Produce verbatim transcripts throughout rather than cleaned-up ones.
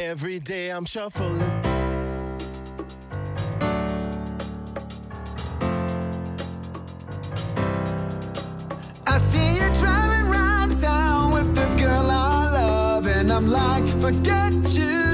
Every day I'm shuffling. I see you driving around town with the girl I love, and I'm like, forget you.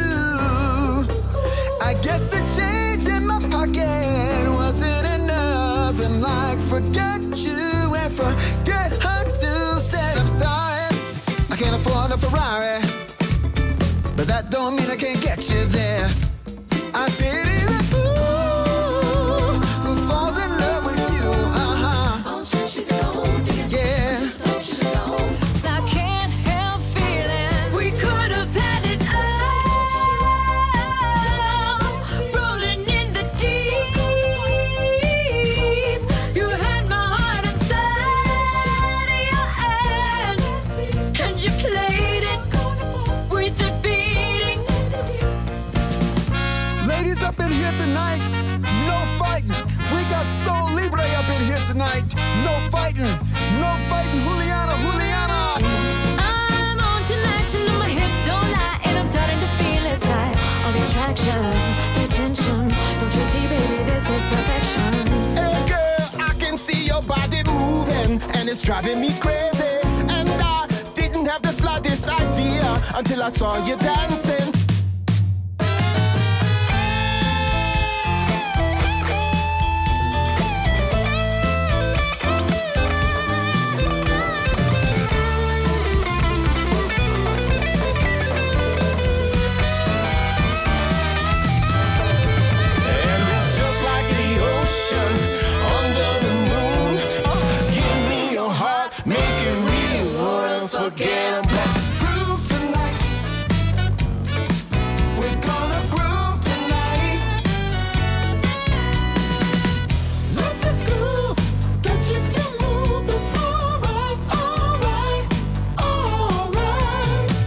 I guess the change in my pocket wasn't enough, and like, forget you and forget her too. Said I'm sorry, I can't afford a Ferrari, but that don't mean I can't get you there. I pity the fool who falls in love with you. Uh-huh. Oh, she's gold digging. Yeah. She's gold. I can't help feeling we could have had it all, rolling in the deep. You had my heart inside of your hand, and you played it with the beating. Ladies up in here tonight, no fighting. We got Soul Libre up in here tonight. No fighting, no fighting. Juliana, Juliana. I'm on tonight, you know my hips don't lie, and I'm starting to feel it right. All the attraction, the attention. Don't you see, baby, this is perfection. Hey girl, I can see your body moving, and it's driving me crazy. And I didn't have the slightest idea until I saw you dancing. And it's just like the ocean under the moon. Give me your heart, make it real, or else forget about it. Let's groove tonight. We're gonna groove tonight. Let this groove get you to move. It's alright, alright, alright.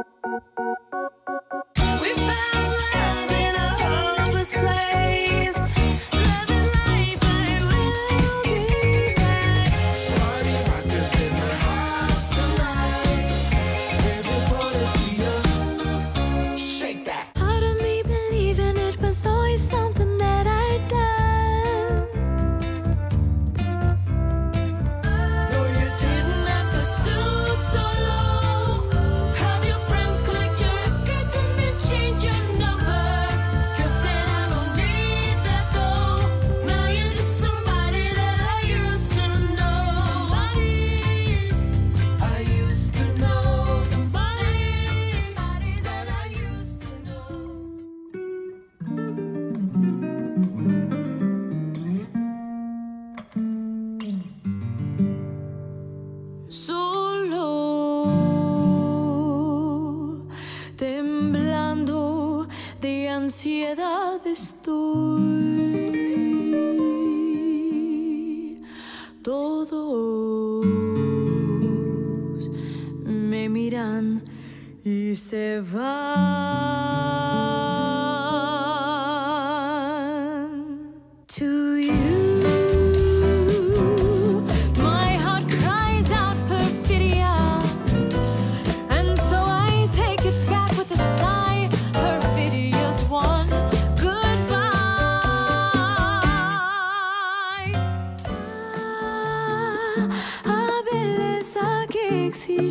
We found love in a hopeless place, living life I will deny. Party rockers in the house tonight. They just wanna see you shake that. Part of me believing it was always something that I'd done. No, you didn't have to stoop so low. Have your friends collect your records and then change your number. 'Cause then I don't need that though. Now you're just somebody that I used to know. Somebody I used to know. Somebody, somebody that I used to know. Solo, temblando de ansiedad estoy. Todos me miran y se van. To you, my heart cries out perfidia, and so I take it back with a sigh. Perfidious one, goodbye. A beleza que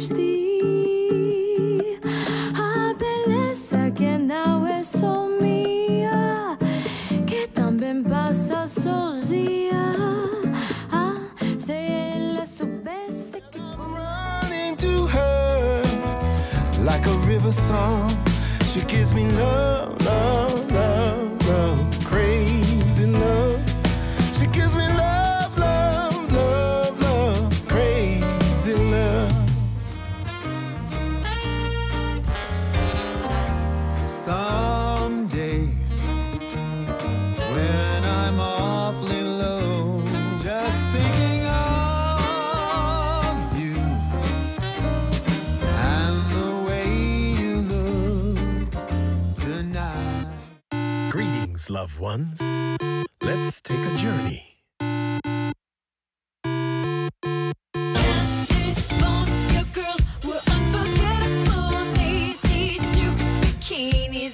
existi, a beleza que não é só minha, que também passa sozinha. Ah, se ela soubesse que Running to her like a river song. She gives me love, love, love, love, crazy love. She gives me love, love, love, love, crazy love. Someday, when I'm awfully low, just thinking of you and the way you look tonight. Greetings, loved ones. Let's take a journey. California girls were unforgettable. Daisy Dukes bikinis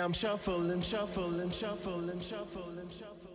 I'm shuffling, shuffling, shuffling, shuffling, shuffling.